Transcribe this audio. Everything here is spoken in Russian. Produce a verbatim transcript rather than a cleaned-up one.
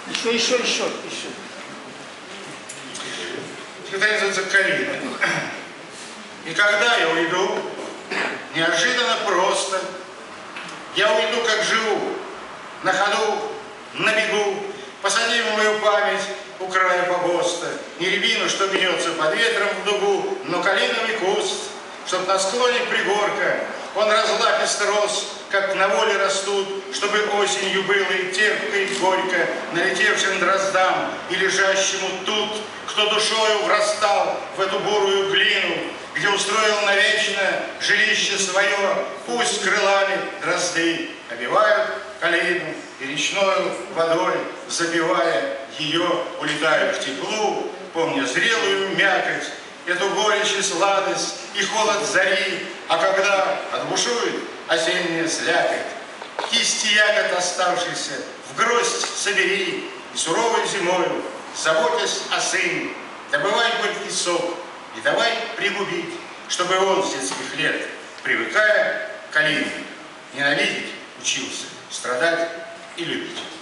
Еще, еще, еще, еще. Стихотворение называется «Калина». И когда я уйду, неожиданно просто, я уйду, как живу, на ходу, на бегу, посади в мою память у края погоста не рябину, что гнется под ветром в дугу, но калиновый куст, чтоб на склоне пригорка он разлапист рос, как на воле растут, чтобы осенью было и терпко, и горько налетевшим дроздам и лежащему тут, кто душою врастал в эту бурую глину, где устроил навечно жилище свое, пусть крылами дрозды обивают калину и речною водой, запивая ее, улетают к теплу, помня зрелую мякоть, эту горечь и сладость и холод зари, а когда отбушует осенняя слякоть, кисти ягод оставшихся в гроздь собери и суровой зимою, заботясь о сыне, добывай горький сок и давай пригубить, чтобы он с детских лет, привыкая к калине, ненавидеть учился, страдать и любить.